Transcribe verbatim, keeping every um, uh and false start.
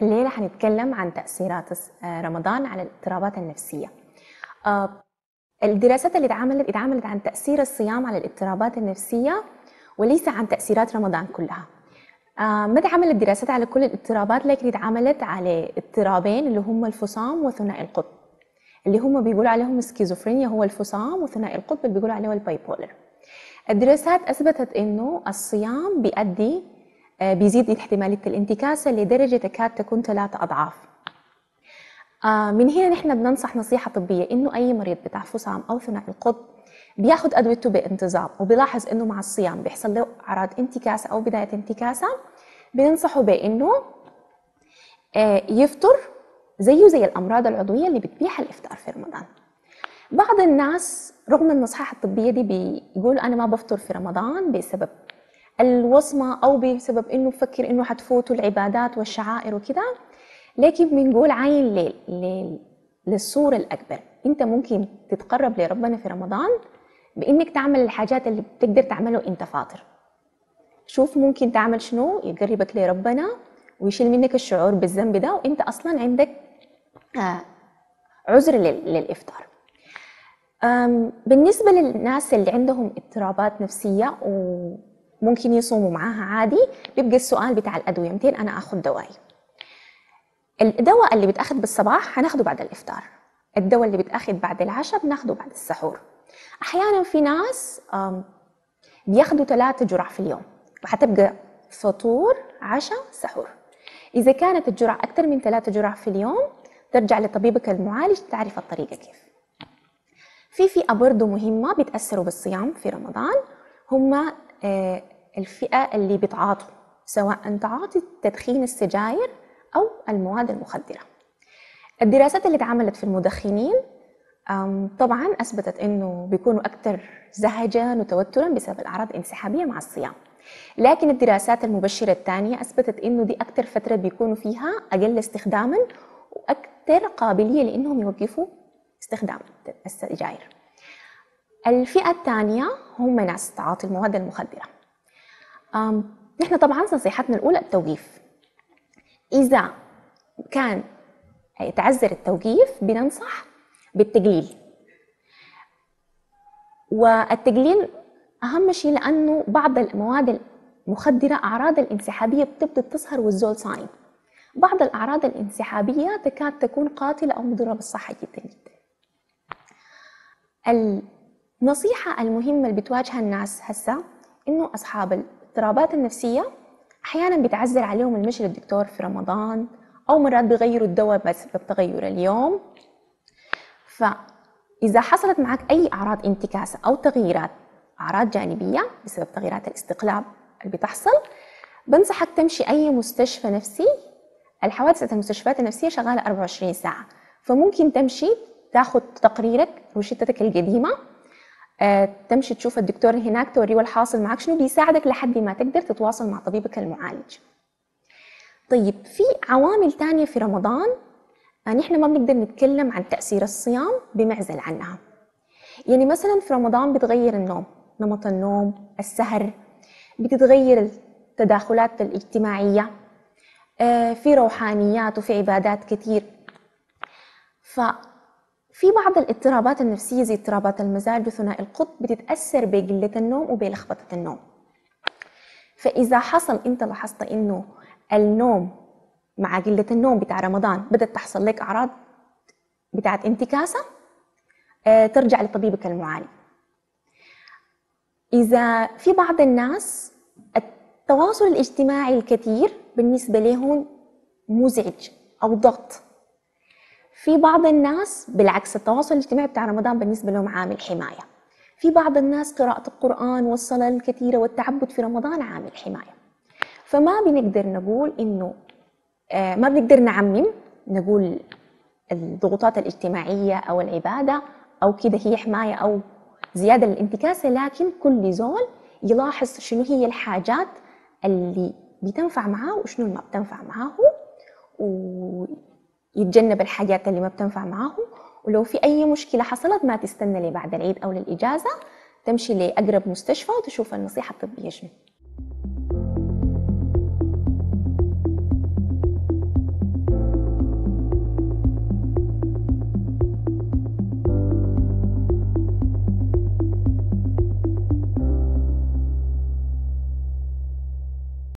الليلة حنتكلم عن تأثيرات رمضان على الاضطرابات النفسية. آه، الدراسات اللي اتعملت اتعملت عن تأثير الصيام على الاضطرابات النفسية وليس عن تأثيرات رمضان كلها. آه، ما اتعملت دراسات على كل الاضطرابات، لكن اتعملت على اضطرابين اللي هم الفصام وثنائي القطب، اللي هم بيقولوا عليهم سكيزوفرينيا، هو الفصام، وثنائي القطب اللي بيقولوا عليه البايبولر. الدراسات أثبتت إنه الصيام بيؤدي بيزيد احتمالية الانتكاسة لدرجة تكاد تكون ثلاثة أضعاف. من هنا نحن بننصح نصيحة طبية إنه أي مريض بتاع فصام أو ثنائي القطب بياخد أدويته بانتظام وبيلاحظ إنه مع الصيام بيحصل له أعراض انتكاسة أو بداية انتكاسة، بننصحه بإنه يفطر زيه زي الأمراض العضوية اللي بتبيح الإفطار في رمضان. بعض الناس رغم النصيحة الطبية دي بيقولوا أنا ما بفطر في رمضان بسبب الوصمة أو بسبب إنه بفكر إنه حتفوتوا العبادات والشعائر وكده، لكن بنقول عين ليل ليل للصورة الأكبر. أنت ممكن تتقرب لربنا في رمضان بإنك تعمل الحاجات اللي بتقدر تعمله أنت فاطر. شوف ممكن تعمل شنو يقربك لربنا ويشيل منك الشعور بالذنب ده، وأنت أصلا عندك عذر للإفطار. بالنسبة للناس اللي عندهم اضطرابات نفسية وممكن يصوموا معاها عادي، بيبقى السؤال بتاع الأدوية، متين أنا أخذ دواي. الدواء اللي بيتأخذ بالصباح هناخده بعد الإفطار، الدواء اللي بيتأخذ بعد العشاء بناخده بعد السحور. أحيانا في ناس بياخدوا ثلاثة جرعة في اليوم، وحتبقى فطور عشاء سحور. إذا كانت الجرعة أكثر من ثلاثة جرعة في اليوم ترجع لطبيبك المعالج تعرف الطريقة كيف. في فئة برضو مهمة بيتأثروا بالصيام في رمضان، هم الفئة اللي بتعاطوا، سواء تعاطي تدخين السجاير أو المواد المخدرة. الدراسات اللي اتعملت في المدخنين طبعا أثبتت إنه بيكونوا أكثر زهجا وتوترا بسبب الأعراض الانسحابية مع الصيام، لكن الدراسات المبشرة الثانية أثبتت إنه دي أكثر فترة بيكونوا فيها أقل استخداما وأكثر قابلية لإنهم يوقفوا استخدام السجاير. الفئة الثانية هم ناس تعاطي المواد المخدرة. نحن طبعا نصيحتنا الأولى التوقيف. إذا كان يتعذر التوقيف بننصح بالتقليل، والتقليل أهم شيء لأنه بعض المواد المخدرة أعراض الانسحابية بتبدأ تظهر والزول صايم. بعض الأعراض الانسحابية تكاد تكون قاتلة أو مضرة بالصحة جدا جدا. النصيحة المهمة اللي بتواجه الناس هسه إنه أصحاب الاضطرابات النفسية أحيانا بيتعذر عليهم المشي للدكتور في رمضان، أو مرات بيغيروا الدواء بسبب تغير اليوم. فإذا حصلت معك أي أعراض انتكاسة أو تغييرات أعراض جانبية بسبب تغييرات الاستقلاب اللي بتحصل، بنصحك تمشي أي مستشفى نفسي. الحوادث المستشفيات النفسية شغالة أربعة وعشرين ساعة، فممكن تمشي تاخد تقريرك روشتتك القديمة، تمشي تشوف الدكتور هناك توريه الحاصل معك شنو، بيساعدك لحد ما تقدر تتواصل مع طبيبك المعالج. طيب في عوامل تانية في رمضان نحن ما بنقدر نتكلم عن تأثير الصيام بمعزل عنها. يعني مثلا في رمضان بتغير النوم، نمط النوم، السهر، بتتغير التداخلات الاجتماعية، في روحانيات وفي عبادات كتير. ففي بعض الاضطرابات النفسية زي اضطرابات المزاج وثنائي القطب بتتأثر بقلة النوم وبلخبطة النوم. فإذا حصل أنت لاحظت إنه النوم مع قلة النوم بتاع رمضان بدأت تحصل لك أعراض بتاعت انتكاسة، ترجع لطبيبك المعالج. إذا في بعض الناس التواصل الاجتماعي الكثير بالنسبة لهم مزعج أو ضغط، في بعض الناس بالعكس التواصل الاجتماعي بتاع رمضان بالنسبة لهم عامل حماية. في بعض الناس قراءة القرآن والصلاة الكثيرة والتعبد في رمضان عامل حماية. فما بنقدر نقول إنه ما بنقدر نعمم نقول الضغوطات الاجتماعية أو العبادة أو كده هي حماية أو زيادة للانتكاسة، لكن كل زول يلاحظ شنو هي الحاجات اللي بتنفع معاه وشنو اللي ما بتنفع معاه، ويتجنب الحاجات اللي ما بتنفع معاه. ولو في أي مشكلة حصلت ما تستنى لي بعد العيد أو للإجازة، تمشي لأقرب مستشفى وتشوف النصيحة الطبية شنو.